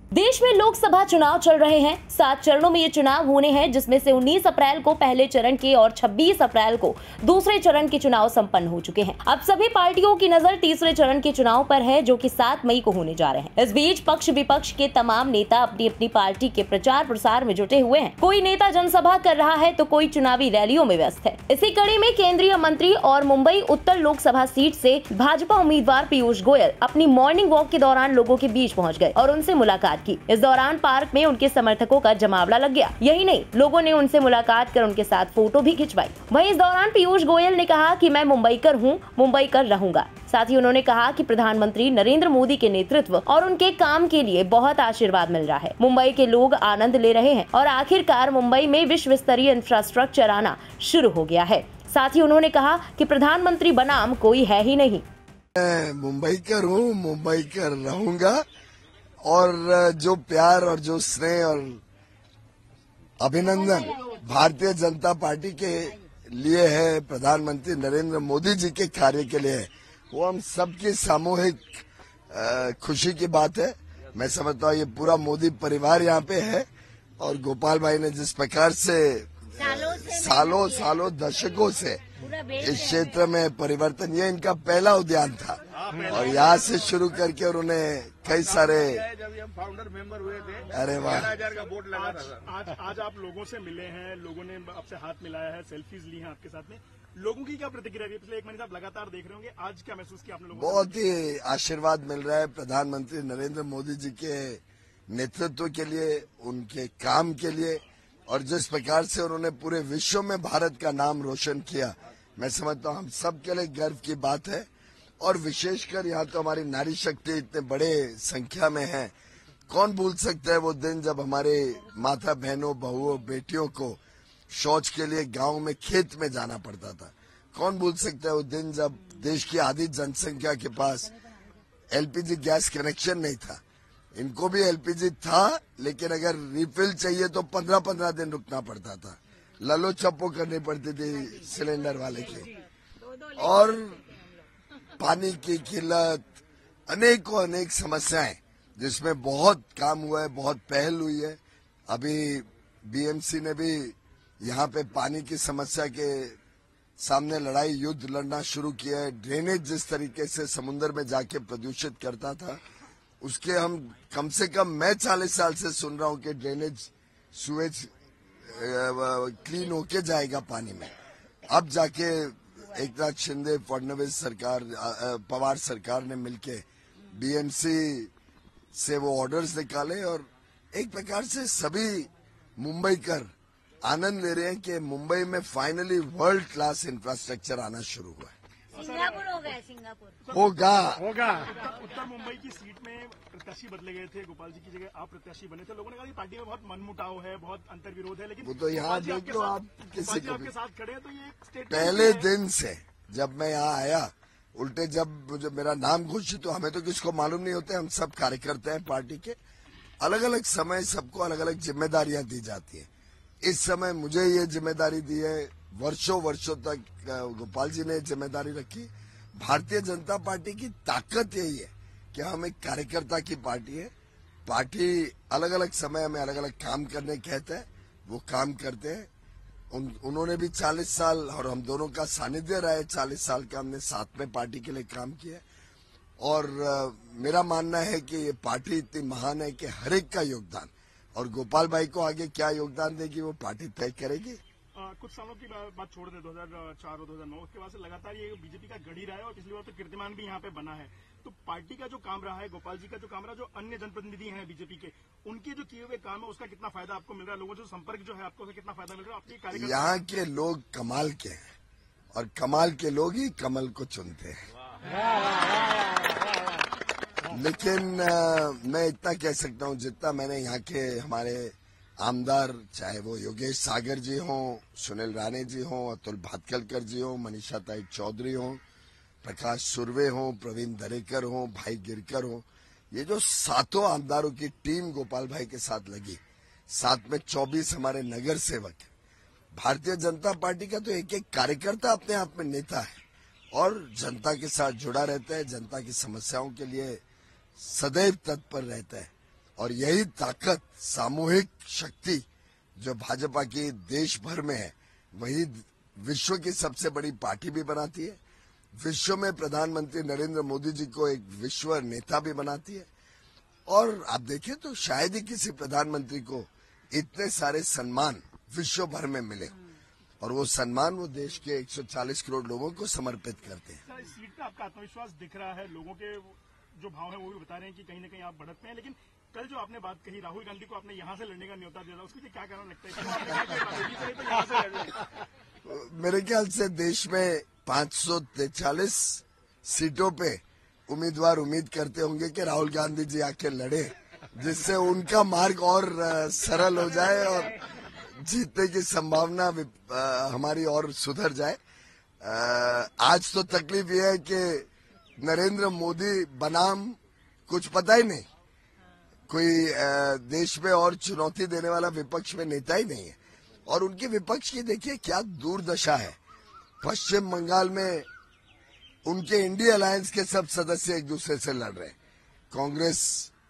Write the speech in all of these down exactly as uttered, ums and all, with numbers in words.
देश में लोकसभा चुनाव चल रहे हैं। सात चरणों में ये चुनाव होने हैं, जिसमें से उन्नीस अप्रैल को पहले चरण के और छब्बीस अप्रैल को दूसरे चरण के चुनाव संपन्न हो चुके हैं। अब सभी पार्टियों की नजर तीसरे चरण के चुनाव पर है, जो कि सात मई को होने जा रहे हैं। इस बीच पक्ष विपक्ष के तमाम नेता अपनी अपनी पार्टी के प्रचार प्रसार में जुटे हुए हैं। कोई नेता जनसभा कर रहा है तो कोई चुनावी रैलियों में व्यस्त है। इसी कड़ी में केंद्रीय मंत्री और मुंबई उत्तर लोकसभा सीट से भाजपा उम्मीदवार पीयूष गोयल अपनी मॉर्निंग वॉक के दौरान लोगों के बीच पहुंच गए और उनसे मुलाकात की। इस दौरान पार्क में उनके समर्थकों का जमावड़ा लग गया। यही नहीं, लोगों ने उनसे मुलाकात कर उनके साथ फोटो भी खिंचवाई। वहीं इस दौरान पीयूष गोयल ने कहा कि मैं मुंबईकर हूं, मुंबईकर रहूंगा। साथ ही उन्होंने कहा कि प्रधानमंत्री नरेंद्र मोदी के नेतृत्व और उनके काम के लिए बहुत आशीर्वाद मिल रहा है। मुंबई के लोग आनंद ले रहे हैं और आखिरकार मुंबई में विश्व स्तरीय इंफ्रास्ट्रक्चर आना शुरू हो गया है। साथ ही उन्होंने कहा कि प्रधानमंत्री बनाम कोई है ही नहीं। मुंबईकर हूँ, मुंबईकर रहूंगा और जो प्यार और जो स्नेह और अभिनंदन भारतीय जनता पार्टी के लिए है, प्रधानमंत्री नरेंद्र मोदी जी के कार्य के लिए है, वो हम सबकी सामूहिक खुशी की बात है। मैं समझता हूँ ये पूरा मोदी परिवार यहाँ पे है और गोपाल भाई ने जिस प्रकार से सालों सालों दशकों से इस क्षेत्र में परिवर्तन, ये इनका पहला उद्यान था और यहाँ से शुरू करके और उन्हें कई सारे जब हम फाउंडर मेंबर हुए थे, अरे वाह, हजार का वोट लगा था। आज आज आप लोगों से मिले हैं, लोगों ने आपसे हाथ मिलाया है, सेल्फीज ली हैं आपके साथ में। लोगों की क्या प्रतिक्रिया रही? पिछले एक महीने से आप लगातार देख रहे होंगे, आज क्या महसूस किया आपने? लोगों बहुत ही आशीर्वाद मिल रहा है प्रधानमंत्री नरेंद्र मोदी जी के नेतृत्व के लिए, उनके काम के लिए और जिस प्रकार से उन्होंने पूरे विश्व में भारत का नाम रोशन किया, मैं समझता हूँ हम सब के लिए गर्व की बात है। और विशेषकर यहाँ तो हमारी नारी शक्ति इतने बड़े संख्या में है। कौन भूल सकता है वो दिन जब हमारे माता बहनों, बहुओं, बेटियों को शौच के लिए गांव में खेत में जाना पड़ता था। कौन भूल सकता है वो दिन जब देश की आधी जनसंख्या के पास एलपीजी गैस कनेक्शन नहीं था। इनको भी एलपीजी था, लेकिन अगर रिफिल चाहिए तो पंद्रह पंद्रह दिन रुकना पड़ता था, ललो चप्पो करनी पड़ती थी सिलेंडर वाले की। और पानी की किल्लत, अनेकों अनेक समस्याएं जिसमें बहुत काम हुआ है, बहुत पहल हुई है। अभी बीएमसी ने भी यहाँ पे पानी की समस्या के सामने लड़ाई युद्ध लड़ना शुरू किया है। ड्रेनेज जिस तरीके से समुद्र में जाके प्रदूषित करता था, उसके हम कम से कम मैं चालीस साल से सुन रहा हूँ कि ड्रेनेज सुएज क्लीन होके जाएगा पानी में। अब जाके एक नाथ शिंदे, फडणवीस सरकार, पवार सरकार ने मिलके बीएमसी से वो ऑर्डर्स निकाले और एक प्रकार से सभी मुंबईकर आनंद ले रहे हैं कि मुंबई में फाइनली वर्ल्ड क्लास इंफ्रास्ट्रक्चर आना शुरू हुआ है। सिंगापुर हो गया, सिंगापुर होगा होगा उत्तर मुंबई की सीट में प्रत्याशी बदले गए थे, गोपाल जी की जगह आप प्रत्याशी बने थे। लोगों ने कहा कि पार्टी में बहुत मनमुटाव है, बहुत अंतर्विरोध है, लेकिन वो तो यहाँ देख लो आप, किसी को आपके साथ खड़े हैं तो ये एक स्टेटमेंट पहले दिन से जब मैं यहाँ आया, उल्टे जब मुझे मेरा नाम घोषित तो हमें तो किसको मालूम नहीं होते, हम सब कार्यकर्ता हैं पार्टी के। अलग अलग समय सबको अलग अलग जिम्मेदारियां दी जाती है। इस समय मुझे ये जिम्मेदारी दी है, वर्षों वर्षों तक गोपाल जी ने जिम्मेदारी रखी। भारतीय जनता पार्टी की ताकत यही है कि हम एक कार्यकर्ता की पार्टी है। पार्टी अलग अलग समय में अलग अलग काम करने कहते हैं, वो काम करते हैं। उन, उन्होंने भी चालीस साल और हम दोनों का सानिध्य रहा है, चालीस साल का हमने साथ में पार्टी के लिए काम किया। और आ, मेरा मानना है कि ये पार्टी इतनी महान है कि हर एक का योगदान, और गोपाल भाई को आगे क्या योगदान देगी वो पार्टी तय करेगी। आ, कुछ सालों की बात छोड़ दे, दो हजार चार और दो हजार नौ के बाद से लगातार ये बीजेपी का गढ़ी रहा है और पिछली बार तो कीर्तिमान भी यहाँ पे बना है। तो पार्टी का जो काम रहा है, गोपाल जी का जो काम रहा है, जो अन्य जनप्रतिनिधि हैं बीजेपी के, उनके जो किए हुए काम है उसका कितना फायदा आपको मिल रहा है? लोगों से संपर्क जो है आपको उसका कितना फायदा मिल रहा है? आपके कार्यकर्ता यहाँ के लोग कमाल के हैं और कमाल के लोग ही कमल को चुनते हैं। लेकिन आ, मैं इतना कह सकता हूँ, जितना मैंने यहाँ के हमारे आमदार, चाहे वो योगेश सागर जी हों, सुनील राणे जी हों, अतुल भातखलकर जी हों, मनीषा ताई चौधरी हों, प्रकाश सुर्वे हों, प्रवीण दरेकर हों, भाई गिरकर हों, ये जो सातों आमदारों की टीम गोपाल भाई के साथ लगी, साथ में चौबीस हमारे नगर सेवक। भारतीय जनता पार्टी का तो एक एक कार्यकर्ता अपने आप में नेता है और जनता के साथ जुड़ा रहता है, जनता की समस्याओं के लिए सदैव तत्पर रहता है। और यही ताकत, सामूहिक शक्ति जो भाजपा की देश भर में है, वही विश्व की सबसे बड़ी पार्टी भी बनाती है, विश्व में प्रधानमंत्री नरेंद्र मोदी जी को एक विश्व नेता भी बनाती है। और आप देखें तो शायद ही किसी प्रधानमंत्री को इतने सारे सम्मान विश्व भर में मिले, और वो सम्मान वो देश के एक सौ चालीस करोड़ लोगों को समर्पित करते हैं। सर, इस सीट पे आपका आत्मविश्वास दिख रहा है, लोगों के जो भाव है वो भी बता रहे हैं कि कहीं ना कहीं आप बढ़त पे हैं, लेकिन कल जो आपने बात कही, राहुल गांधी को आपने यहाँ से लड़ने का न्योता दिया था, उसके लिए क्या कारण लगता है? तो यहाँ से लड़ मेरे ख्याल से देश में पाँच सौ तैतालीस सीटों पे उम्मीदवार उम्मीद करते होंगे कि राहुल गांधी जी आके लड़े, जिससे उनका मार्ग और सरल हो जाए और जीतने की संभावना हमारी और सुधर जाए। आज तो तकलीफ यह है कि नरेंद्र मोदी बनाम कुछ पता ही नहीं, कोई देश में और चुनौती देने वाला विपक्ष में नेता ही नहीं है। और उनकी विपक्ष की देखिए क्या दुर्दशा है। पश्चिम बंगाल में उनके इंडिया अलायंस के सब सदस्य एक दूसरे से लड़ रहे हैं। कांग्रेस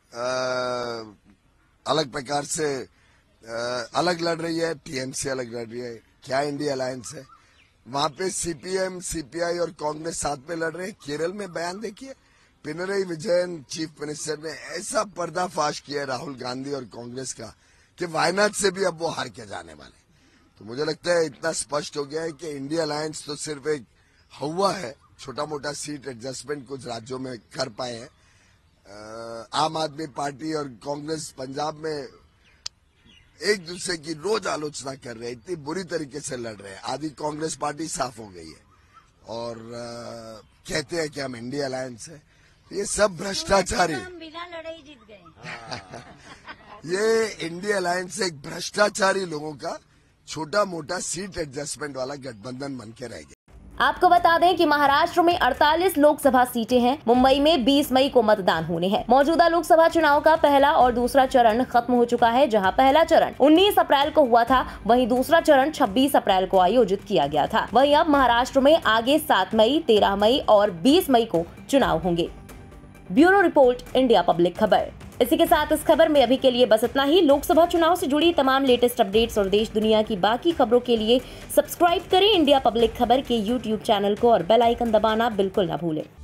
अलग प्रकार से आ, अलग लड़ रही है, टीएमसी अलग लड़ रही है। क्या इंडिया अलायंस है? वहां पे सीपीएम, सीपीआई और कांग्रेस साथ में लड़ रहे हैं। केरल में बयान देखिए, पिनरई विजयन चीफ मिनिस्टर ने ऐसा पर्दाफाश किया राहुल गांधी और कांग्रेस का कि वायनाड से भी अब वो हार के जाने वाले। तो मुझे लगता है इतना स्पष्ट हो गया है कि इंडिया अलायंस तो सिर्फ एक हवा है, छोटा मोटा सीट एडजस्टमेंट कुछ राज्यों में कर पाए हैं। आम आदमी पार्टी और कांग्रेस पंजाब में एक दूसरे की रोज आलोचना कर रहे हैं, इतनी बुरी तरीके से लड़ रहे हैं। आधी कांग्रेस पार्टी साफ हो गई है और आ, कहते हैं कि हम इंडिया अलायंस है। ये सब भ्रष्टाचारी, हम बिना लड़े ही जीत गए। ये इंडिया अलायंस एक भ्रष्टाचारी लोगों का छोटा मोटा सीट एडजस्टमेंट वाला गठबंधन बन के रह गया। आपको बता दें कि महाराष्ट्र में अड़तालीस लोकसभा सीटें हैं। मुंबई में बीस मई को मतदान होने हैं। मौजूदा लोकसभा चुनाव का पहला और दूसरा चरण खत्म हो चुका है। जहां पहला चरण उन्नीस अप्रैल को हुआ था, वहीं दूसरा चरण छब्बीस अप्रैल को आयोजित किया गया था। वहीं अब महाराष्ट्र में आगे सात मई, तेरह मई और बीस मई को चुनाव होंगे। ब्यूरो रिपोर्ट, इंडिया पब्लिक खबर। इसी के साथ इस खबर में अभी के लिए बस इतना ही। लोकसभा चुनाव से जुड़ी तमाम लेटेस्ट अपडेट्स और देश दुनिया की बाकी खबरों के लिए सब्सक्राइब करें इंडिया पब्लिक खबर के यूट्यूब चैनल को और बेल आइकन दबाना बिल्कुल न भूलें।